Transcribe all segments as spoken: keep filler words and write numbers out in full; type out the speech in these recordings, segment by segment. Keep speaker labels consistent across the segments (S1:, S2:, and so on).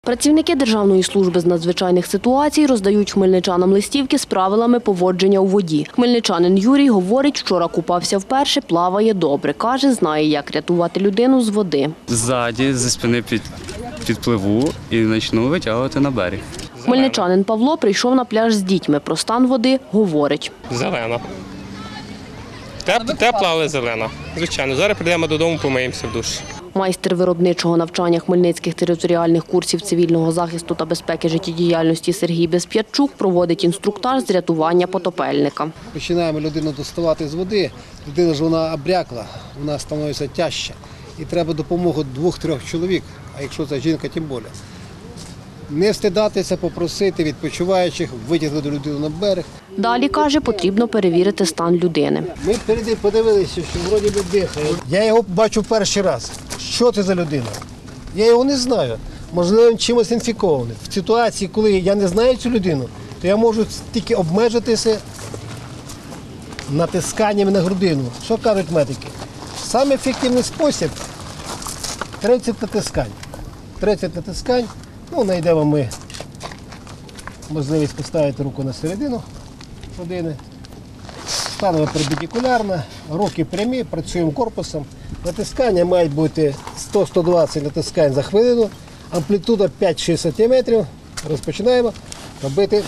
S1: Працівники Державної служби з надзвичайних ситуацій роздають хмельничанам листівки з правилами поводження у воді. Хмельничанин Юрій говорить, вчора купався вперше, плаває добре. Каже, знає, як рятувати людину з води.
S2: Ззаді, зі спини під, підпливу і почну витягувати на берег.
S1: Хмельничанин Павло прийшов на пляж з дітьми. Про стан води говорить.
S3: Зелена. Теп, тепла, але зелена. Звичайно. Зараз прийдемо додому, помиємося в душі.
S1: Майстер виробничого навчання хмельницьких територіальних курсів цивільного захисту та безпеки життєдіяльності Сергій Безп'ятчук проводить інструктаж з рятування потопельника.
S4: Починаємо людину доставати з води, людина ж вона обрякла, вона становиться тяжча. І треба допомогу двох-трьох чоловік, а якщо це жінка, тим більше. Не встидатися, попросити відпочиваючих, витягнути людину на берег.
S1: Далі, каже, потрібно перевірити стан людини.
S4: Ми перейди подивилися, що вроді би дихає. Я його бачу перший раз. Що це за людина? Я його не знаю. Можливо, він чимось інфікований. В ситуації, коли я не знаю цю людину, то я можу тільки обмежитися натисканням на грудину. Що кажуть медики? Саме ефективний спосіб – тридцять натискань. тридцять натискань. Ну, знайдемо ми можливість поставити руку на середину людини. Станемо перпендикулярно, руки прямі, працюємо корпусом. Натискання мають бути сто - сто двадцять натискань за хвилину, амплітуда п'ять-шість сантиметрів. Розпочинаємо робити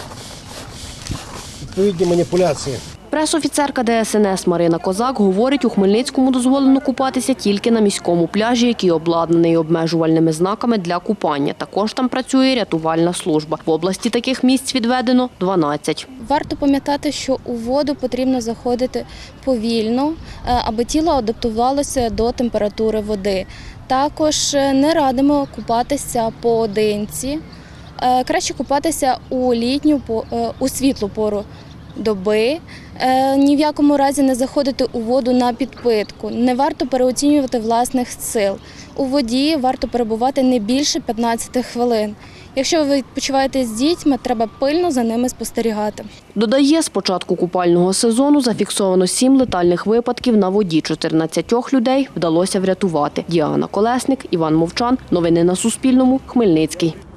S4: відповідні маніпуляції.
S1: Пресофіцерка Де Ес Ен Ес Марина Козак говорить, у Хмельницькому дозволено купатися тільки на міському пляжі, який обладнаний обмежувальними знаками для купання. Також там працює рятувальна служба. В області таких місць відведено дванадцять.
S5: Варто пам'ятати, що у воду потрібно заходити повільно, аби тіло адаптувалося до температури води. Також не радимо купатися поодинці. Краще купатися у літню, у світлу пору доби. Ні в якому разі не заходити у воду на підпитку. Не варто переоцінювати власних сил. У воді варто перебувати не більше п'ятнадцяти хвилин. Якщо ви відпочиваєте з дітьми, треба пильно за ними спостерігати.
S1: Додає, з початку купального сезону зафіксовано сім летальних випадків на воді. чотирнадцятьох людей вдалося врятувати. Діана Колесник, Іван Мовчан. Новини на Суспільному. Хмельницький.